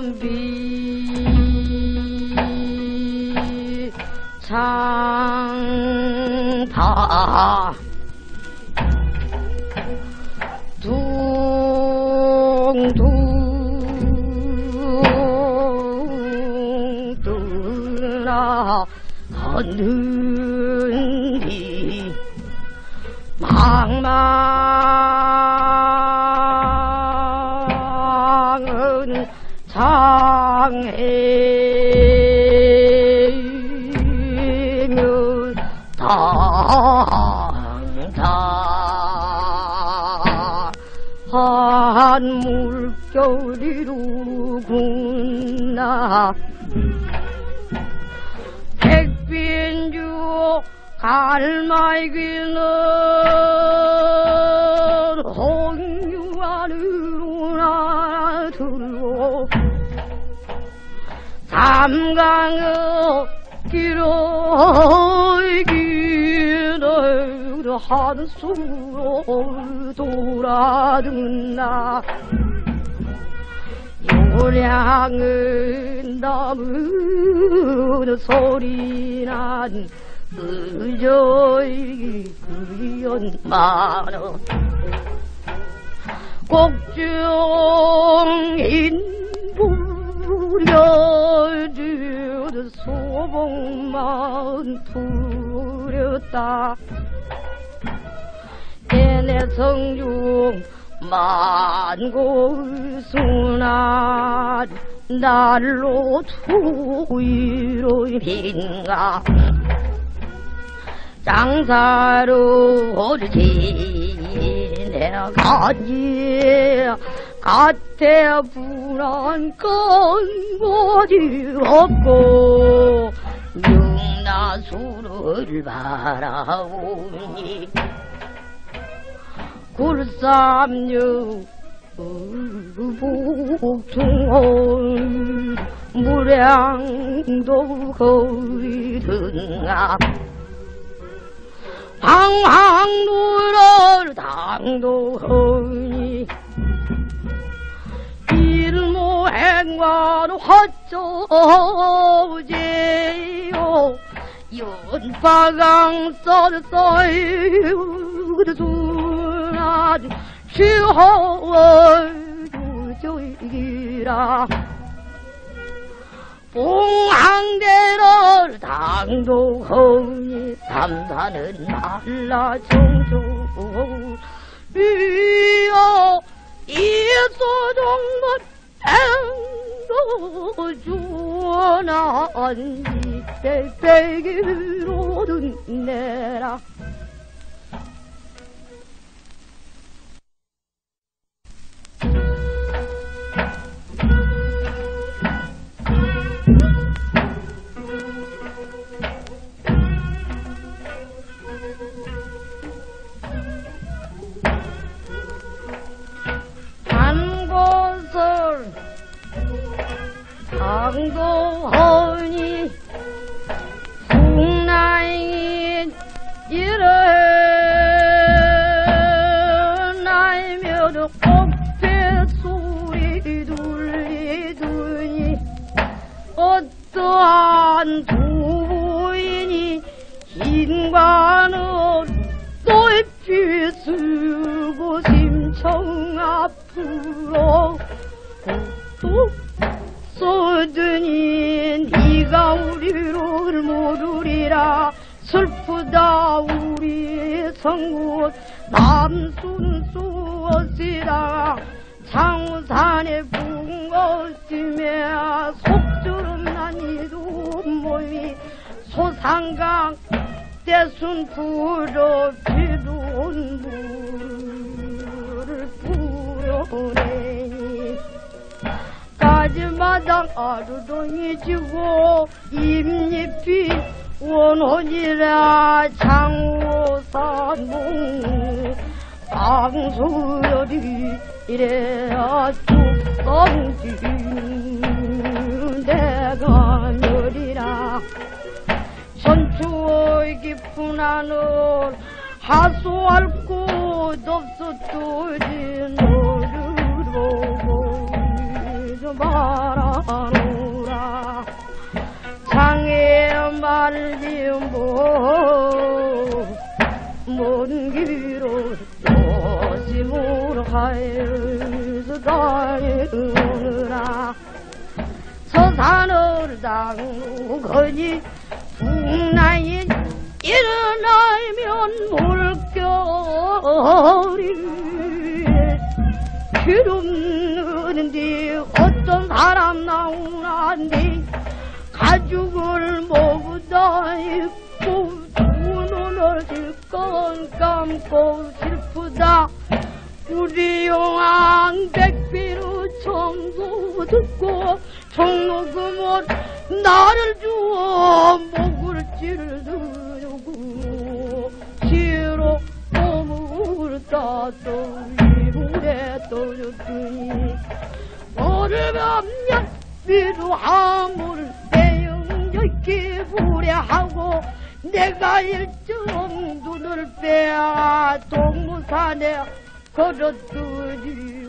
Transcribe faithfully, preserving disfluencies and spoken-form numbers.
담비 장파 둥둥 뜨나 걷는디 망망은 장애면 당당한 물결이로구나 백빈주 갈말기는 홍유안으로나 들고 삼강의 길어기를 한수로 돌아듣나 요량은 남은 소리난 의저이 그리언마너 꼭중인 부려주 소봉만 부렸다 내내 성중 만고순한 날로 투위로 빈가 장사로 지내가지 갓대 불안 건고지 없고 육나수를 바라오니 굴삼육 복중홀 무량도 거리 등악 방황노를 당도하니 일모행관 화초제요 연파강 썰썰 순한 시호월 유조이라 봉황대를 당도하니 삼산은 한라청조 위여 이소정문 행도 주원한 이때빼기로든 내라 당도하니 풍랑이 일어나며 꽃배 소리 들리더니 어떠한 부인이 흰관을 또입히 쓰고 심청 앞으로 또 쏘더니 네가 우리를 모르리라 슬프다 우리 성군 남순수엇이라 창우산에 붕어지며 속주름 난이도 몸이 소상강 대순 불어 비도온 물을 뿌려내니 가지마당 아루동이 지고 잎잎이 원혼이라 장호산몽 방수열이 이래야 죽성진 내가 멸이라 선추의 깊은 하늘 하수할 곳 없었더니 너를 보고 말아노라 장애 말지 뭐먼 길을 조심으로 가서 다니느라 서산을 당거니 북나인 일어나면 물결이 기름는데 어떤 사람 나오나니 가죽을 먹다 입고 두 눈을 실컷 감고 슬프다 우리 용왕 백비로 청소 듣고 청록금을 나를 주어 목을 찌르고 시로 몸을 따뜻히 물에 떠줬더니 오르면 미루함을 대영적기 부례하고 내가 일정 눈을 빼야 동무산에 걸었더니